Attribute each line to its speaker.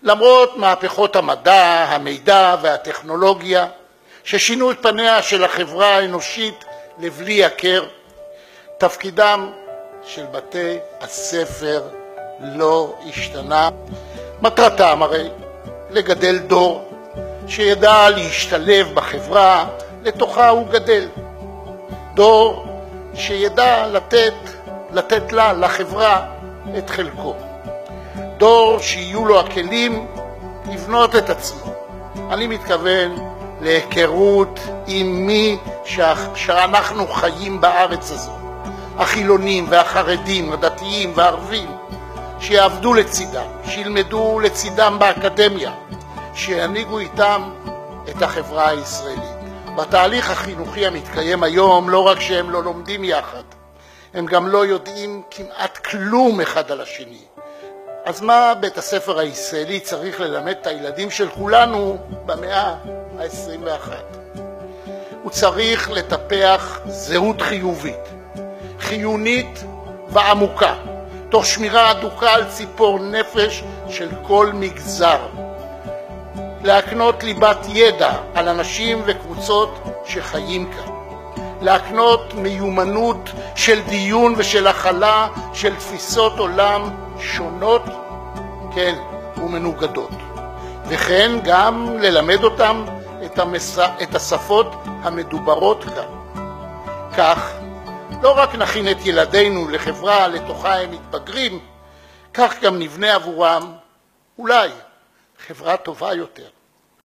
Speaker 1: למרות מהפכות המדע, המידע והטכנולוגיה, ששינו את פניה של החברה האנושית לבלי הכר, תפקידם של בתי הספר לא השתנה. מטרתם הרי לגדל דור שידע להשתלב בחברה לתוכה הוא גדל. דור שידע לתת לה, לחברה, את חלקו. דור שיהיו לו הכלים לבנות את עצמו. אני מתכוון להיכרות עם מי שאנחנו חיים בארץ הזו. החילונים והחרדים, הדתיים והערבים, שיעבדו לצידם, שילמדו לצידם באקדמיה, שינהיגו איתם את החברה הישראלית. בתהליך החינוכי המתקיים היום, לא רק שהם לא לומדים יחד, הם גם לא יודעים כמעט כלום אחד על השני. אז מה בית הספר הישראלי צריך ללמד את הילדים של כולנו במאה ה-21? הוא צריך לטפח זהות חיובית, חיונית ועמוקה, תוך שמירה הדוקה על ציפור נפש של כל מגזר. להקנות ליבת ידע על אנשים וקבוצות שחיים כאן. להקנות מיומנות של דיון ושל הכלה של תפיסות עולם שונות, כן, ומנוגדות. וכן גם ללמד אותם את השפות המדוברות כאן. כך, לא רק נכין את ילדינו לחברה לתוכה הם מתבגרים, כך גם נבנה עבורם, אולי, חברה טובה יותר.